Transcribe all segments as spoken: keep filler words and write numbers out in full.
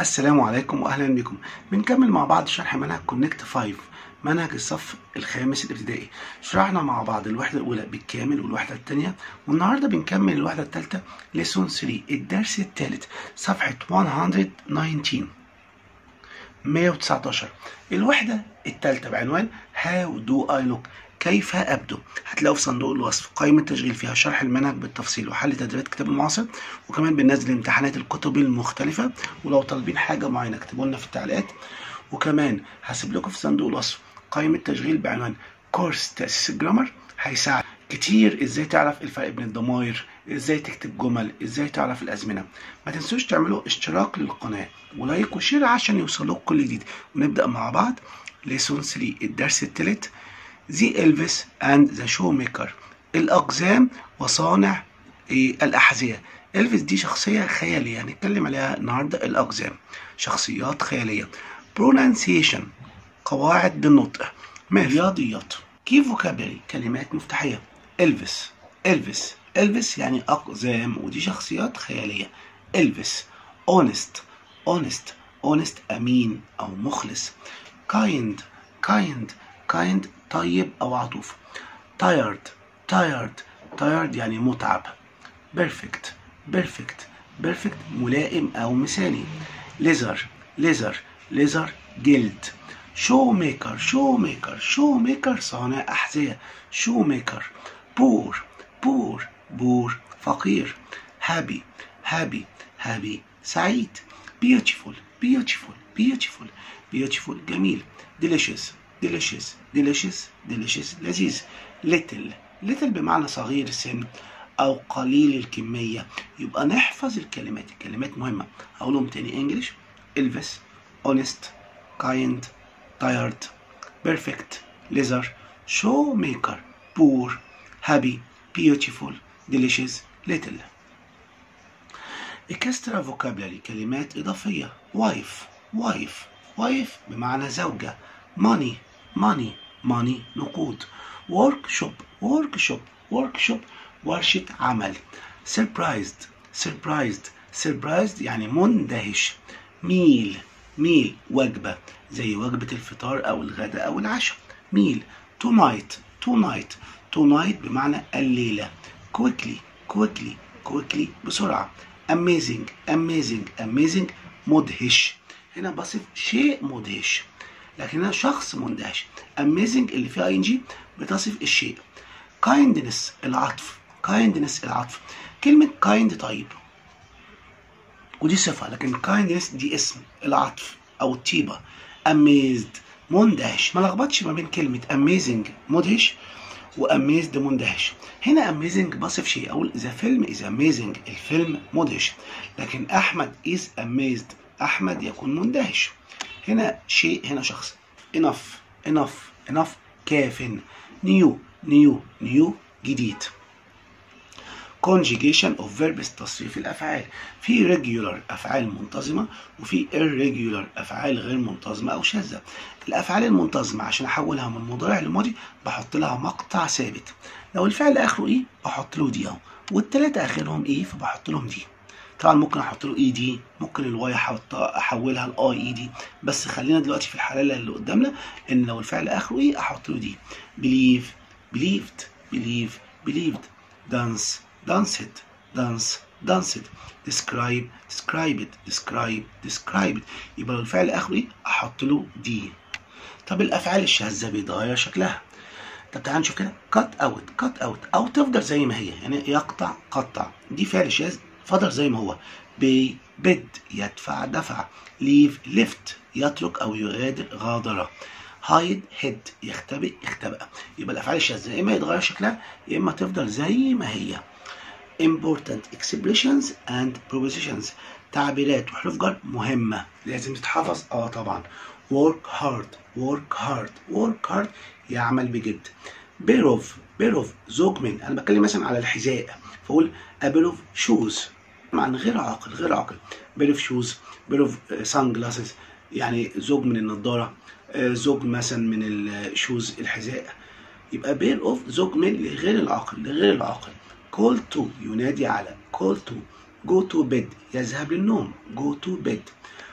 السلام عليكم واهلا بكم. بنكمل مع بعض شرح منهج كونكت خمسة، منهج الصف الخامس الابتدائي. شرحنا مع بعض الوحده الاولى بالكامل والوحده الثانيه، والنهارده بنكمل الوحده الثالثه ليسون ثلاثة، الدرس الثالث، صفحه مئة وتسعتاشر مئة وتسعتاشر. الوحده الثالثه بعنوان هاو دو اي لوك، كيف ابدو. هتلاقوا في صندوق الوصف قائمه تشغيل فيها شرح المنهج بالتفصيل وحل تدريبات كتاب المعاصر، وكمان بننزل امتحانات الكتب المختلفه، ولو طالبين حاجه معينه اكتبوا لنا في التعليقات. وكمان هسيب لكم في صندوق الوصف قائمه تشغيل بعنوان كورس تاسيس الجرامر، هيساعد كتير ازاي تعرف الفرق بين الضمائر، ازاي تكتب جمل، ازاي تعرف الازمنه. ما تنسوش تعملوا اشتراك للقناه ولايك وشير عشان يوصلوك كل جديد. ونبدا مع بعض ليسون ثلاثة، الدرس الثالث، The Elvis and the Shoemaker، الأقزام وصانع الأحذية. إلفيس دي شخصية خيالية هنتكلم عليها النهاردة. الأقزام شخصيات خيالية. Pronunciation قواعد بالنطق. رياضيات. Key vocabulary كلمات مفتاحية. إلفيس إلفيس إلفيس يعني أقزام، ودي شخصيات خيالية. إلفيس. Honest honest honest أمين أو مخلص. Kind kind kind طيب أو عطوف. tired tired tired يعني متعب. perfect perfect perfect ملائم أو مثالي. leather leather leather جلد. shoemaker shoemaker shoemaker صانع أحذية. shoemaker. poor poor poor فقير. happy happy happy سعيد. beautiful beautiful beautiful beautiful جميل. delicious delicious delicious delicious لذيذ. little little بمعنى صغير السن أو قليل الكمية. يبقى نحفظ الكلمات، الكلمات مهمة. هقولهم تاني انجلش. إلفيس honest kind tired perfect leather shoemaker poor happy beautiful delicious little. extra vocabulary كلمات إضافية. wife wife wife بمعنى زوجة. money money money نقود. workshop workshop workshop ورشة عمل. surprised surprised surprised يعني مندهش. meal meal وجبة زي وجبة الفطار أو الغداء أو العشاء. meal. tonight tonight tonight بمعنى الليلة. quickly quickly quickly بسرعة. amazing amazing amazing مدهش. هنا بصف شيء مدهش، لكن هنا شخص مندهش. amazing اللي فيها ing بتصف الشيء. kindness العطف kindness العطف. كلمة kind طيب ودي صفة، لكن kindness دي اسم العطف أو الطيبة. amazed مندهش. ما لخبطش ما بين كلمة amazing مدهش و amazed مندهش. هنا amazing بصف شيء، أقول the film is amazing الفيلم مدهش، لكن أحمد is amazed أحمد يكون مندهش. هنا شيء هنا شخص. enough enough enough كاف. new new new جديد. conjugation of verbs تصريف الأفعال. في regular أفعال منتظمة وفي irregular أفعال غير منتظمة أو شاذة. الأفعال المنتظمة عشان أحولها من مضارع لماضي بحط لها مقطع ثابت. لو الفعل آخره إيه بحط له دي أهو، والتلاتة آخرهم إيه فبحط لهم دي. طبعا ممكن احط له اي دي، ممكن الواي احولها لاي اي دي، بس خلينا دلوقتي في الحاله اللي قدامنا ان لو الفعل اخره ايه احط له دي. believe believed believe believed. dance danced dance danced. describe described describe described. يبقى لو الفعل اخره ايه احط له دي. طب الافعال الشاذه بيتغير شكلها. طب تعال نشوف كده. cut out cut out او تفضل زي ما هي، يعني يقطع قطع، دي فعل شاذ فضل زي ما هو. pay بد يدفع دفع. leave left يترك او يغادر غادر. hide hid يختبئ اختبأ. يبقى الافعال الشاذه يا اما يتغير شكلها يا اما تفضل زي ما هي. important expressions and prepositions تعبيرات وحروف جر مهمه لازم تتحفظ. اه طبعا. work hard work hard work hard يعمل بجد. pair of pair of زوج من، انا بتكلم مثلا على الحذاء فاقول a pair of shoes عن غير عاقل غير عاقل. pair of shoes pair of sunglasses يعني زوج من النضاره، زوج مثلا من الشوز الحذاء. يبقى pair of زوج من لغير العاقل لغير العاقل. call to ينادي على. call to. go to bed يذهب للنوم. go to bed.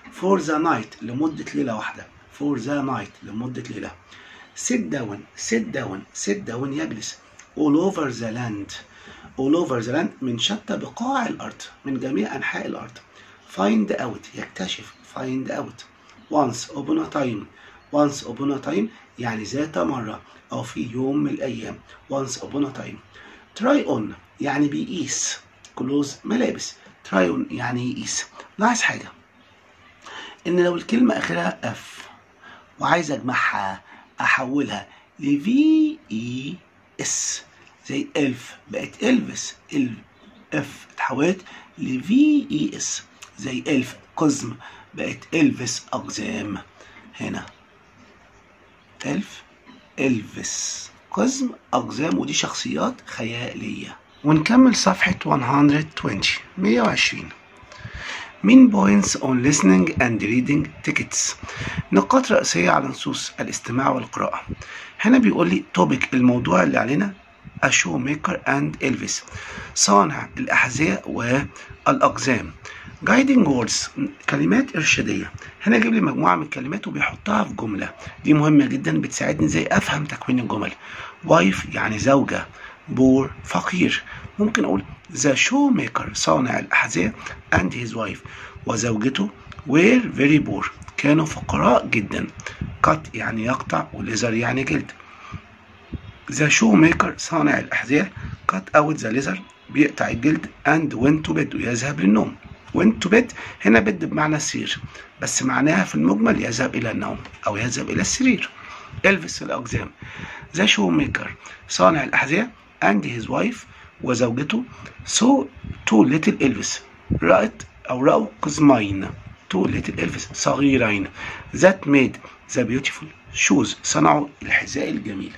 for the night لمدة ليلة واحدة. for the night لمدة ليلة. sit down sit down sit down يجلس. all over the land all over the land من شتى بقاع الأرض، من جميع أنحاء الأرض. find out يكتشف. find out. once upon a time once upon a time يعني ذات مرة أو في يوم من الأيام. once upon a time. try on يعني بيقيس. clothes ملابس. try on يعني يقيس. لاحظ حاجة، إن لو الكلمة آخرها اف وعايز أجمعها أحولها ل في إي إس زي إلف، بقت إلفس. اف اتحولت ل في إي إس زي إلف. قزم بقت إلفس أقزام. هنا إلف إلفس قزم أقزام، ودي شخصيات خيالية. ونكمل صفحة مية وعشرين مية وعشرين. من points on listening and reading tickets. نقاط رئيسية على نصوص الاستماع والقراءة. هنا بيقول لي توبيك الموضوع اللي علينا a shoemaker and Elvis، صانع الأحذية والأقزام. guiding words كلمات إرشادية. هنا جيب لي مجموعة من الكلمات وبيحطها في جملة، دي مهمة جدا بتساعدني ازاي أفهم تكوين الجمل. wife يعني زوجة. بور فقير. ممكن أقول the shoemaker صانع الأحذية and his wife وزوجته were very poor كانوا فقراء جدا. cut يعني يقطع وليزر يعني جلد. the shoemaker صانع الأحذية cut out the leather بيقطع الجلد and went to bed ويذهب للنوم. went to bed هنا bed بمعنى السرير، بس معناها في المجمل يذهب إلى النوم أو يذهب إلى السرير. إلفيس الأقزام. the shoemaker صانع الأحذية and his wife وزوجته saw two little Elvis رأت أو رأوا قزمين two little Elvis صغيرين that made the beautiful shoes صنعوا الحذاء الجميل.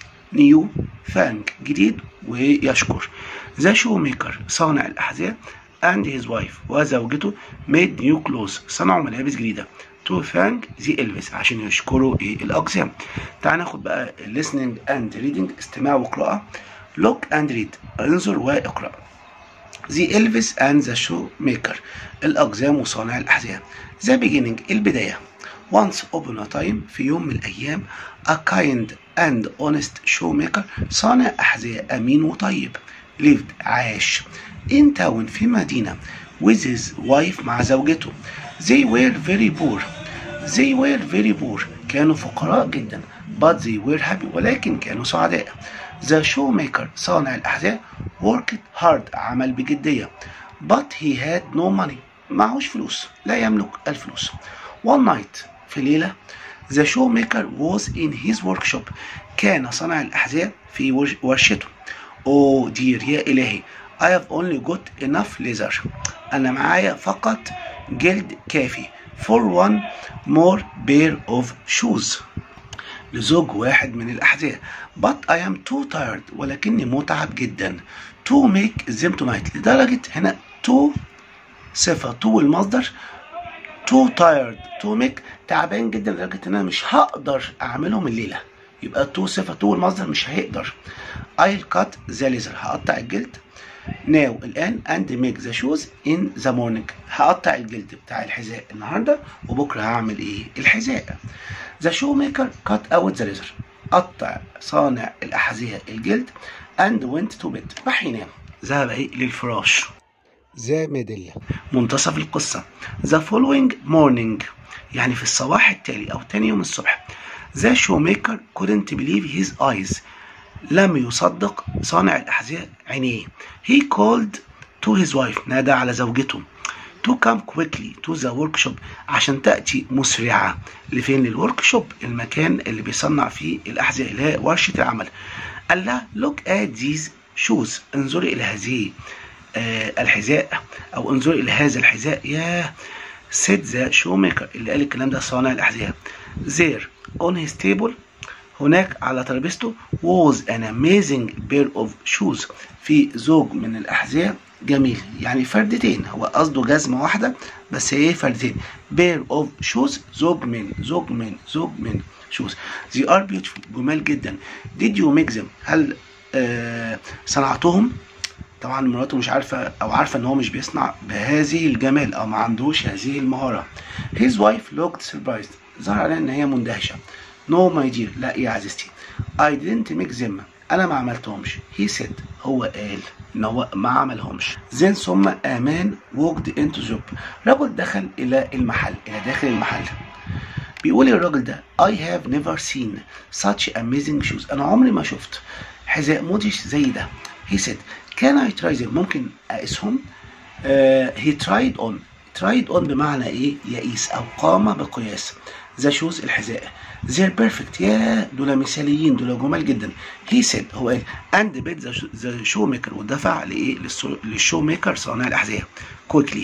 new thank جديد ويشكر. the shoemaker صانع الأحذية and his wife وزوجته made new clothes صنعوا ملابس جديدة to thank the Elvis عشان يشكروا إيه الأقزام. تعال ناخد بقى listening and reading استماع وقراءة. look and read انظر واقرأ. the Elvis and the shoemaker الأقزام وصانع الأحذية. the beginning البداية. once upon a time في يوم من الأيام a kind and honest shoemaker صانع أحذية أمين وطيب lived عاش in town في مدينة with his wife مع زوجته. they were very poor they were very poor كانوا فقراء جدا but they were happy ولكن كانوا سعداء. the shoemaker صانع الأحذية worked hard عمل بجدية but he had no money معهوش فلوس لا يملك الفلوس. one night في ليلة the shoemaker was in his workshop كان صانع الأحذية في ورشته. oh dear يا إلهي I have only got enough leather أنا معايا فقط جلد كافي for one more pair of shoes لزوج واحد من الأحذية. but I am too tired ولكني متعب جدا to make them tonight لدرجة هنا to صفة to المصدر too tired to make تعبان جدا لدرجة ان انا مش هقدر اعملهم الليلة، يبقى to صفة to المصدر مش هيقدر. I'll cut the leather هقطع الجلد now الآن and make the shoes in the morning هقطع الجلد بتاع الحذاء النهاردة وبكرة هعمل ايه الحذاء. the shoemaker cut out the leather قطع صانع الأحذية الجلد and went to bed راح ينام ذهب ايه للفراش. the middle منتصف القصة. the following morning يعني في الصباح التالي أو تاني يوم الصبح. the shoemaker couldn't believe his eyes لم يصدق صانع الأحذية عينيه. he called to his wife نادى على زوجته to come quickly to the workshop عشان تأتي مسرعة لفين للوركشوب المكان اللي بيصنع فيه الأحذية اللي هي ورشة العمل. قال لها look at these shoes انظري إلى هذه آه الحذاء أو انظري إلى هذا الحذاء. يا said the shoemaker اللي قال الكلام ده صانع الأحذية. there on his table هناك على ترابيزته was an amazing pair of shoes في زوج من الأحذية جميل يعني فردتين، هو قصده جزمة واحدة بس هي فردتين. pair of shoes زوج من زوج من زوج من shoes. they are beautiful جمال جدا. did you make them هل آه صنعتهم؟ طبعا مراته مش عارفة أو عارفة إن هو مش بيصنع بهذه الجمال أو ما عندوش هذه المهارة. His wife looked surprised. ظهر عليها إن هي مندهشة. No my dear. لا يا عزيزتي. I didn't make them. أنا ما عملتهمش. He said. هو قال إن هو ما عملهمش. Then ثم آمان walked into the shop. رجل دخل إلى المحل إلى داخل المحل. بيقول الراجل ده I have never seen such amazing shoes. أنا عمري ما شفت حذاء مدهش زي ده. He said can I try them؟ ممكن أقيسهم؟ uh, he tried on. tried on بمعنى إيه؟ يقيس أو قام بقياس. the shoes الحذاء. they're perfect. يا دول مثاليين، دول جمال جدا. he said هو قال and bid the shoemaker ودفع لإيه؟ للشو ميكر صانع الأحذية. quickly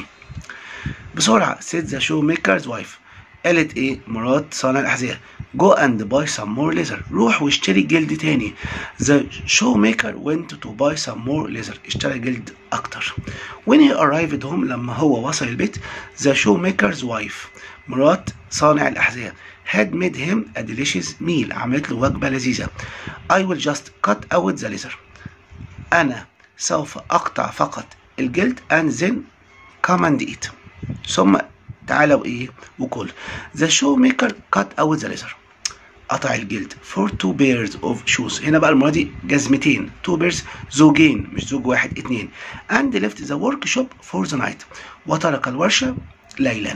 بسرعة. said the shoemaker's wife. قالت ايه مرات صانع الأحذية go and buy some more leather. روح واشتري جلد تاني. the shoemaker went to buy some more leather. اشترى جلد أكتر. when he arrived home لما هو وصل البيت the shoemaker's wife مرات صانع الأحذية had made him a delicious meal. عملت له وجبة لذيذة. I will just cut out the leather. أنا سوف أقطع فقط الجلد and then come and eat. ثم تعالوا ايه وكل. the shoemaker cut out the leather. قطع الجلد for two pairs of shoes. هنا بقى المرة دي جزمتين. two pairs زوجين مش زوج واحد اتنين. and left the workshop for the night. وترك الورشة ليلا.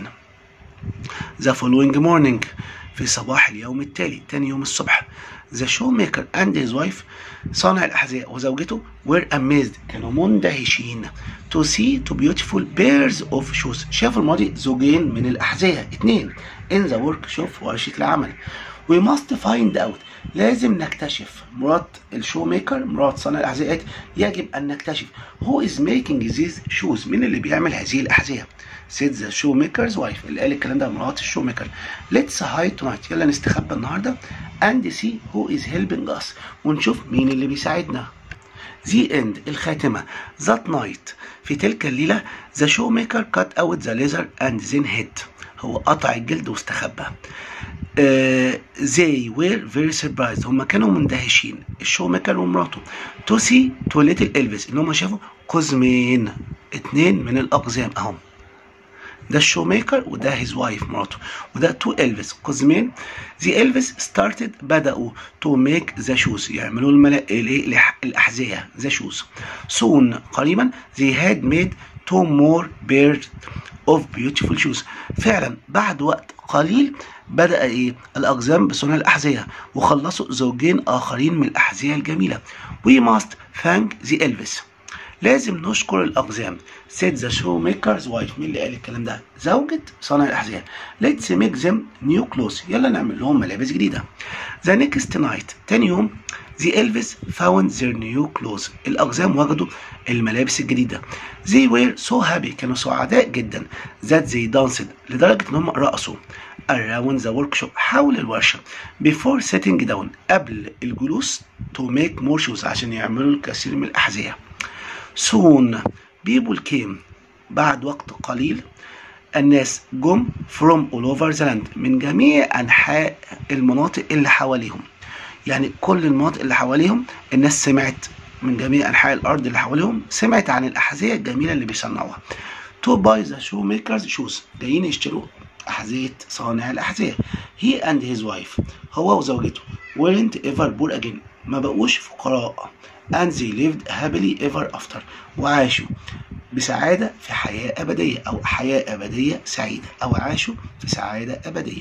the following morning في صباح اليوم التالي تاني يوم الصبح the shoemaker and his wife صانع الأحذية وزوجته were amazed كانوا مندهشين to see two beautiful pairs of shoes. شافوا الماضي زوجين من الأحذية اتنين in the workshop في ورشة العمل. we must find out لازم نكتشف. مرات الشو ميكر مرات صانع الأحذية يجب أن نكتشف who is making these shoes. مين اللي بيعمل هذه الأحذية. said the shoemaker's wife. اللي قال الكلام ده مرات الشو ميكر. let's hide tonight. يلا نستخبى النهارده and see who is helping us. ونشوف مين اللي بيساعدنا. the end الخاتمة. that night في تلك الليلة the shoemaker cut out the leather and then hid. هو قطع الجلد واستخبى. Uh, they were very surprised. هم كانوا مندهشين الشو ميكر ومراته to see two little Elvis. ان هم شافوا قزمين اتنين من الأقزام اهم. ده الشو ميكر وده هيز وايف مراته وده تو إلفيس قزمين. the Elvis started بدأوا to make the shoes يعملوا الملا... الأحذية the shoes. soon قريبا they had made two more pairs of beautiful shoes. فعلا بعد وقت قليل بدأ ايه الأقزام بصنع الأحذية وخلصوا زوجين آخرين من الأحذية الجميلة. we must thank the Elvis. لازم نشكر الأقزام. said the shoemaker's wife. مين اللي قال الكلام ده؟ زوجة صانع الأحذية. let's make them new clothes. يلا نعمل لهم ملابس جديدة. the next night تاني يوم the Elvis found their new clothes. الأقزام وجدوا الملابس الجديدة. they were so happy. كانوا سعداء جدا that they danced لدرجة إن هم رقصوا around the workshop حول الورشة before sitting down قبل الجلوس to make more shoes عشان يعملوا الكثير من الأحذية. soon people came. بعد وقت قليل الناس جم from all over the land من جميع أنحاء المناطق اللي حواليهم. يعني كل المناطق اللي حواليهم الناس سمعت من جميع أنحاء الأرض اللي حواليهم سمعت عن الأحذية الجميلة اللي بيصنعوها. to buy the shoemaker's shoes. جايين يشتروا أحذية صانع الأحذية. he and his wife هو وزوجته weren't ever poor again. ما بقوش فقراء. and they lived happily ever after. وعاشوا بسعادة في حياة أبدية أو حياة أبدية سعيدة أو عاشوا في سعادة أبدية.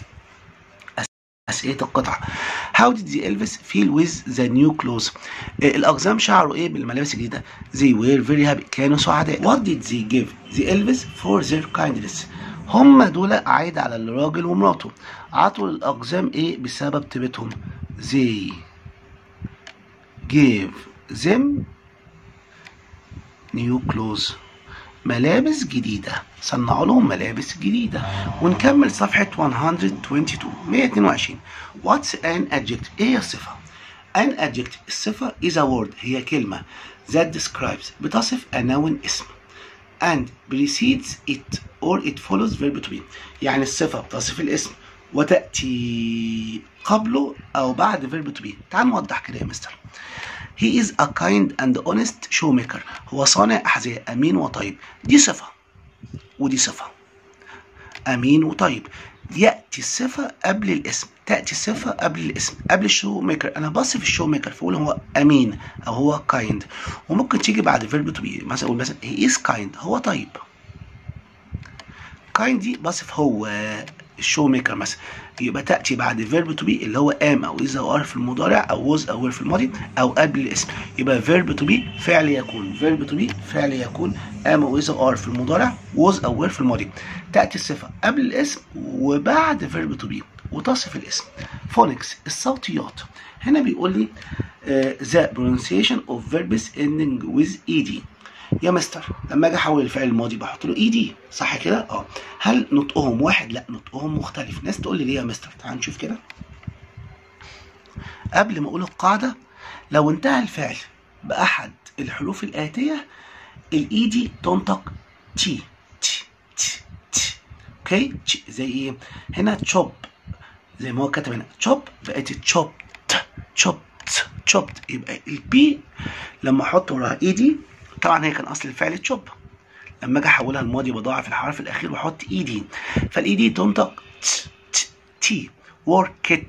أسئلة القطعة. How did the Elvis feel with the new clothes؟ الأقزام شعروا إيه بالملابس الجديدة؟ They were very happy. كانوا سعداء. What did they give the Elvis for their kindness؟ هم دول عايد على الراجل ومراته. عطوا الأقزام إيه بسبب طيبتهم؟ They gave them new clothes. ملابس جديدة. صنعوا لهم ملابس جديدة. ونكمل صفحة مية واثنين وعشرين. What's an adjective؟ إيه هي الصفة؟ An adjective الصفة is a word هي كلمة that describes بتصف a noun اسم and precedes it or it follows verb to be. يعني الصفة بتصف الاسم وتأتي قبله أو بعد verb to be. تعال نوضح كده يا مستر. he is a kind and honest shoemaker. هو صانع أحذية أمين وطيب. دي صفة ودي صفة، أمين وطيب. يأتي الصفة قبل الاسم، تأتي الصفة قبل الاسم، قبل الشو ميكر. أنا بصف الشو ميكر فأقول هو أمين أو هو kind، وممكن تيجي بعد فيرب تو بي، مثلا أقول مثلا he is kind، هو طيب. kind دي بصف هو الشو ميكر مثلا، يبقى تأتي بعد فيرب تو بي اللي هو am أو is أو are في المضارع أو was أو were في الماضي أو قبل الاسم. يبقى فيرب تو بي فعل يكون، فيرب تو بي فعل يكون، am أو is أو are في المضارع، was أو were في الماضي. تأتي الصفة قبل الاسم وبعد فيرب تو بي وتصف الاسم. فونكس الصوتيات. هنا بيقول لي uh, the pronunciation of verbs ending with ed. يا مستر لما اجي احول الفعل الماضي بحط له اي دي، صح كده؟ اه. هل نطقهم واحد؟ لا، نطقهم مختلف. ناس تقول لي ليه يا مستر؟ تعال نشوف كده. قبل ما اقول القاعده، لو انتهى الفعل باحد الحروف الاتيه الاي دي تنطق تي تي تي تي. اوكي؟ تي زي ايه؟ هنا تشوب زي ما هو كاتب هنا تشوب بقت تشوبت تشوبت تشوبت. يبقى البي لما احط وراها اي دي، طبعا هي كان اصل الفعل تشوب، لما اجي احولها الماضي بضاعف الحرف الاخير واحط اي دي، فالاي دي تنطق تي. worked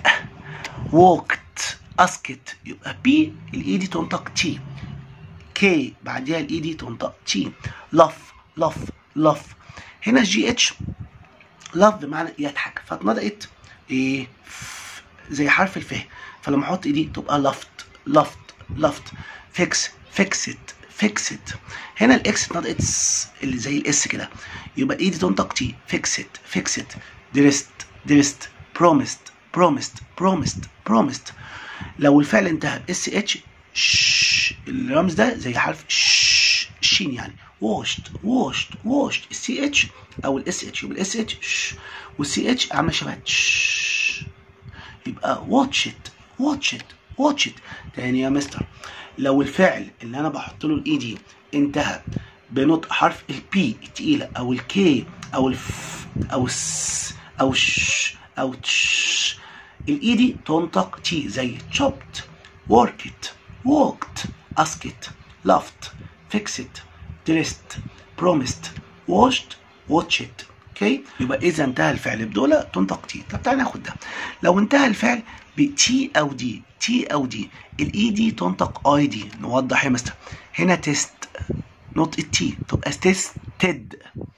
walked asked. يبقى بي الاي دي تنطق تي، كي بعديها الاي دي تنطق تي. لف لف لف. هنا الجي اتش لف بمعنى يضحك، فاتنطقت ايه زي حرف الف، فلما احط اي دي تبقى لفت لفت لفت. فيكس فيكسد فيكسد. هنا الاكس اتنطقت اللي زي الاس كده، يبقى ايدي تنطق تي. فيكسد فيكسد. درست درست. بروميست بروميست بروميست بروميست. لو الفعل انتهى اس اتش ش، الرمز ده زي حرف ش شين يعني. واشت واشت واشت. السي اتش او الاس اتش، يبقى الاس اتش والسي اتش عامله شبه ش، يبقى واتشت واتشت واتشت. تاني يا مستر، لو الفعل اللي انا بحط له الاي دي انتهى بنطق حرف البي التقيله او الكي او الف او الس او الش او تش، الاي دي تنطق تي زي chopped worked walked asked laughed fixed dressed promised washed watched. اوكي؟ يبقى اذا انتهى الفعل بدول تنطق تي. طب تعالى ناخد ده. لو انتهى الفعل بتي او دي، تي او دي، الاي دي تنطق اي دي. نوضح يا مستر. هنا تيست نطق التي تبقى تيستد.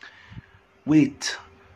ويت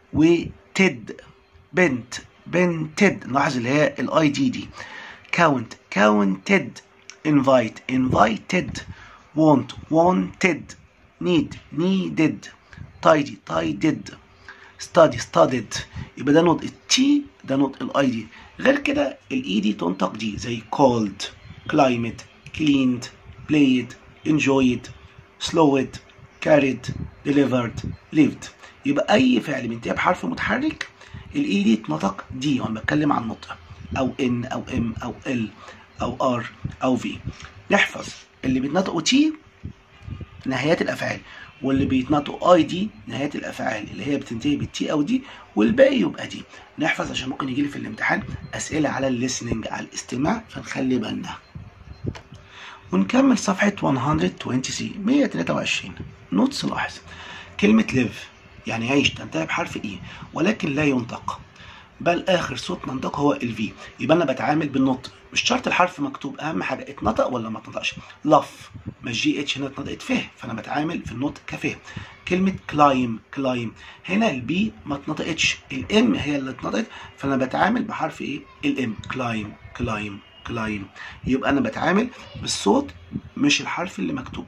ويتد. بنت بنتد. نلاحظ اللي هي الاي دي دي. كاونت كاونتد. انفايت انفايتد. وونت وونتد. نيد نيدد. تايدي تايدد. ستادي ستادد. يبقى ده نطق التي، ده نطق الاي دي. غير كده الاي دي تنطق دي زي cold climate cleaned played enjoyed slowed carried delivered lived. يبقى اي فعل بينتهي بحرف متحرك الاي دي تنطق دي وانا بتكلم عن نطق، او ان او ام او ال او ار او في. نحفظ اللي بيتنطقوا تي نهايات الافعال، واللي بيتنطقوا اي دي نهايات الافعال اللي هي بتنتهي بالتي او دي، والباقي يبقى دي. نحفظ عشان ممكن يجي لي في الامتحان اسئله على الليسننج، على الاستماع، فنخلي بالنا. ونكمل صفحه مية وتلاتة وعشرين. نوتس. لاحظ كلمه ليف يعني يعيش تنتهي بحرف اي ولكن لا ينطق، بل اخر صوت ننطقه هو الفي. يبقى انا بتعامل بالنطق، مش شرط الحرف مكتوب، اهم حاجه اتنطق ولا ما اتنطقش. لف ما الجي اتش هنا اتنطقت فه، فانا بتعامل في النطق كفه. كلمه كلايم كلايم هنا البي ما اتنطقتش، الام هي اللي اتنطقت، فانا بتعامل بحرف ايه؟ الام. كلايم كلايم كلايم. يبقى انا بتعامل بالصوت مش الحرف اللي مكتوب،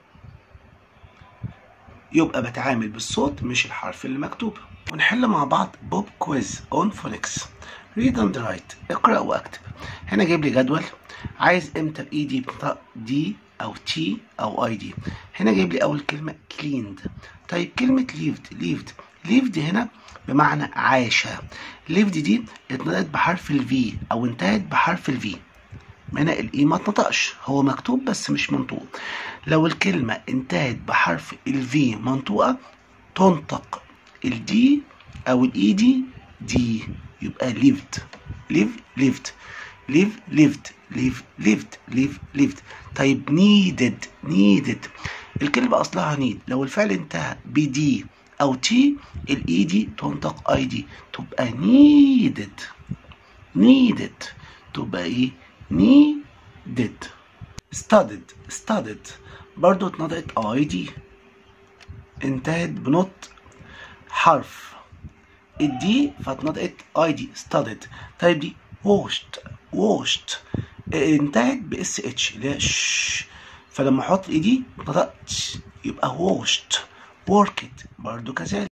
يبقى بتعامل بالصوت مش الحرف اللي مكتوب. ونحل مع بعض بوب كويز اون فونكس. ريد اند رايت. اقرا واكتب. هنا جايب لي جدول، عايز امتى باي دي بتنطق دي او تي او اي دي. هنا جايب لي اول كلمه كليند. طيب كلمه ليفد ليفد ليفد هنا بمعنى عاش. ليفد دي اتنطقت بحرف الفي او انتهت بحرف الفي، هنا الاي ما اتنطقش، هو مكتوب بس مش منطوق. لو الكلمه انتهت بحرف الفي منطوقه تنطق الدي او الاي دي دي، يبقى lived live lived. live lived live lived live lived. طيب needed needed الكلمة أصلها need، لو الفعل انتهى بدي أو تي الإي دي تنطق أي دي تبقى needed needed تبقى إيه needed. studied studied برضو اتنطقت أي دي، انتهت بنطق حرف الدي فاتنطقت اي دي studied. طيب دي washed washed انتهت باس اتش اللي هي ش، فلما احط الاي دي نطقت يبقى washed. worked برضو كذلك.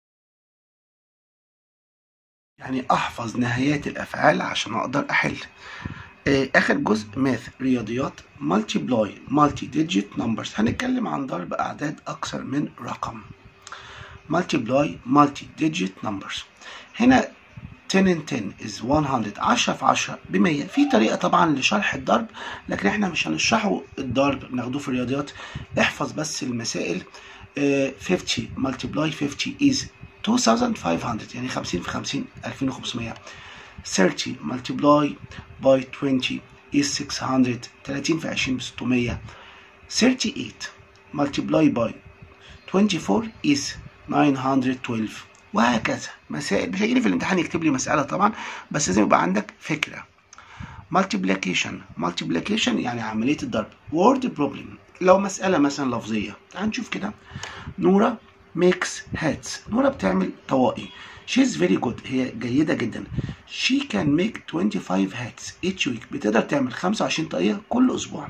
يعني احفظ نهايات الافعال عشان اقدر احل. اخر جزء ماث رياضيات multiply multi digit numbers، هنتكلم عن ضرب اعداد اكثر من رقم. multiply multi digit numbers. هنا ten in ten is one hundred، عشرة في عشرة بمية. في طريقة طبعا لشرح الضرب لكن احنا مش هنشرحه الضرب، ناخدوه في الرياضيات. احفظ بس المسائل. uh, fifty multiply fifty is two thousand five hundred، يعني خمسين في خمسين ألفين وخمسمية. thirty multiply by twenty is six hundred، تلاتين في عشرين بستمية. thirty-eight multiply by twenty-four is nine hundred twelve، وهكذا. مسائل مش هيجيلي في الامتحان يكتب لي مسألة طبعا، بس لازم يبقى عندك فكرة. multiplication multiplication يعني عملية الضرب. word problem لو مسألة مثلا لفظية، تعال نشوف كده. نورة makes hats، نورة بتعمل طواقي. she's very good، هي جيدة جدا. she can make twenty-five hats each week، بتقدر تعمل خمسة وعشرين طاقية كل أسبوع.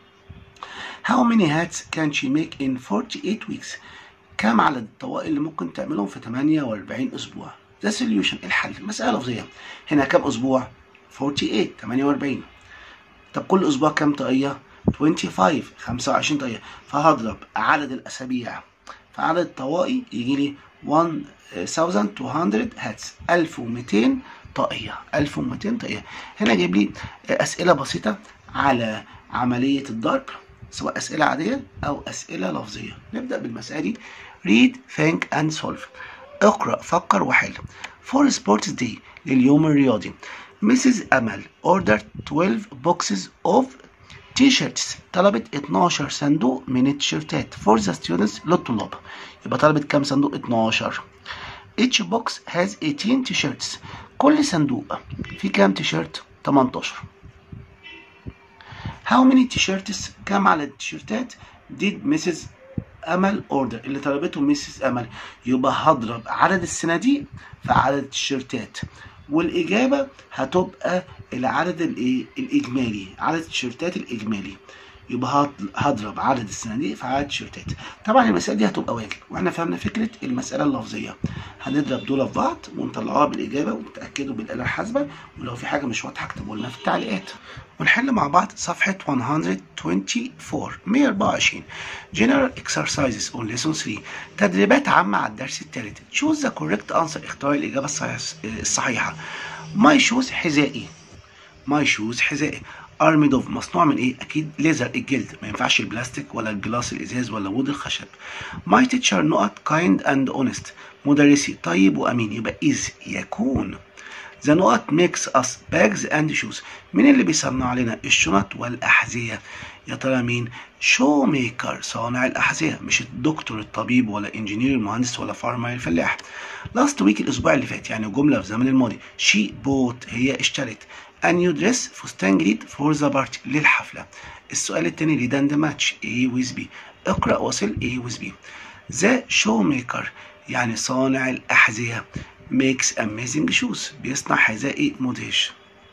how many hats can she make in forty-eight weeks، كم عدد الطواقي اللي ممكن تعملهم في ثمانية وأربعين أسبوع. the solution الحل. مسألة لفظية. هنا كم أسبوع؟ forty-eight ثمانية وأربعين. طب كل أسبوع كم طاقية؟ twenty-five خمسة وعشرين طاقية، فهضرب عدد الأسابيع فعدد الطواقي يجي لي one thousand two hundred hats، ألف ومئتين طاقية ألف ومئتين طاقية. هنا جايب لي أسئلة بسيطة على عملية الضرب، سواء أسئلة عادية أو أسئلة لفظية. نبدأ بالمسألة دي. read think and solve، اقرأ فكر وحل. for sports day لليوم الرياضي، مسز أمل ordered twelve boxes of t-shirts، طلبت اتناشر صندوق من التيشيرتات for the students للطلاب. يبقى طلبت كام صندوق؟ اتناشر. each box has eighteen t-shirts، كل صندوق فيه كام تيشيرت؟ تمنتاشر. how many t-shirts، كم عدد التيشيرتات did مسز أمل order، اللي طلبته مسز أمل. يبقى هضرب عدد الصناديق في عدد التيشيرتات، والإجابة هتبقى العدد الإيه؟ الإجمالي، عدد التيشيرتات الإجمالي. يبقى هضرب عدد الصناديق في عدد التيشيرتات. طبعا المسألة دي هتبقى واجب، واحنا فهمنا فكرة المسألة اللفظية. هنضرب دول في بعض ونطلعوها بالإجابة ونتأكدوا بالآلة الحاسبة، ولو في حاجة مش واضحة اكتبوا لنا في التعليقات. ونحل مع بعض صفحة مية واربعة وعشرين مية واربعة وعشرين General exercises on lesson three، تدريبات عامة على الدرس الثالث. choose the correct answer، اختار الإجابة الصحيحة. my shoes حذائي، my shoes حذائي. are made of مصنوع من ايه؟ اكيد ليزر الجلد، ما ينفعش البلاستيك ولا الجلاس الازاز ولا وود الخشب. my teacher نقط kind and honest، مدرسي طيب وامين، يبقى is يكون. the نقط makes us bags and shoes، مين اللي بيصنع لنا الشنط والاحذيه؟ يا ترى مين؟ شو ميكر صانع الاحذيه، مش الدكتور الطبيب ولا انجينير المهندس ولا فارمر الفلاح. لاست ويك الاسبوع اللي فات، يعني جمله في الزمن الماضي. she bought هي اشترت a new dress فستان جديد for the party للحفله. السؤال الثاني read and match A with B، اقرا وصل A with B. the shoemaker يعني صانع الاحذيه makes amazing shoes، بيصنع حذاء مدهش.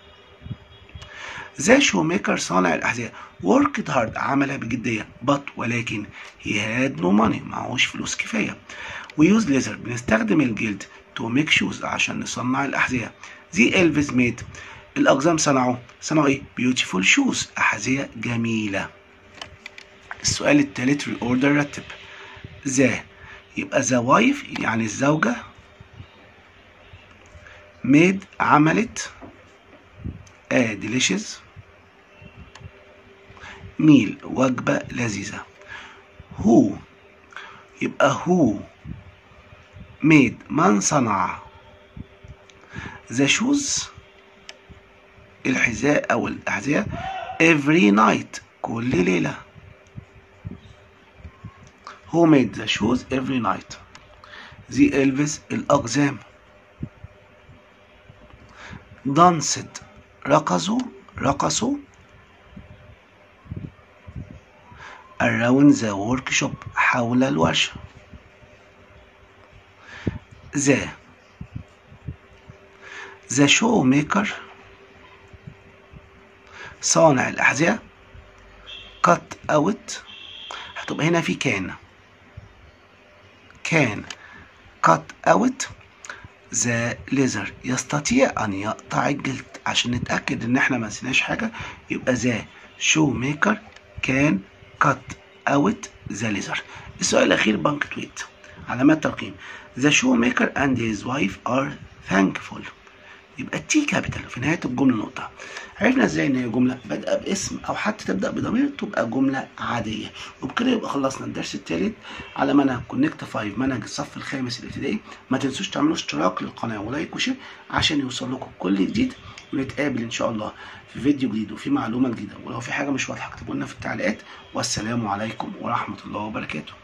the shoemaker صانع الأحذية worked hard عمل بجدية but ولكن he had no money معهوش فلوس كفاية. we use leather بنستخدم الجلد to make shoes عشان نصنع الأحذية. the elves made الأقزام صنعوا صنعوا إيه؟ beautiful shoes أحذية جميلة. السؤال الثالث reorder رتب. the يبقى the wife يعني الزوجة made عملت a delicious meal وجبة لذيذة. who يبقى who made من صنع the shoes الحذاء أو الأحذية every night كل ليلة. Who made the shoes every night. The Elvis الأقزام. danced رقصوا رقصوا around the workshop حول الورشة. the the shoemaker صانع الأحذية cut out هتبقى هنا في كان كان cut out the leather يستطيع أن يقطع الجلد. عشان نتأكد إن إحنا ما نسيناش حاجة يبقى the shoemaker can cut out the leather. السؤال الأخير بانكتويت علامات ترقيم. the shoemaker and his wife are thankful يبقى التي كابيتال في نهاية الجملة نقطة. عرفنا ازاي ان هي جملة بادئة باسم او حتى تبدأ بضمير تبقى جملة عادية. وبكده يبقى خلصنا الدرس الثالث على منهج كونكت خمسة منهج الصف الخامس الابتدائي. ما تنسوش تعملوا اشتراك للقناة ولايك وشير عشان يوصل لكم كل جديد، ونتقابل ان شاء الله في فيديو جديد وفي معلومة جديدة. ولو في حاجة مش واضحة اكتبوا لنا في التعليقات. والسلام عليكم ورحمة الله وبركاته.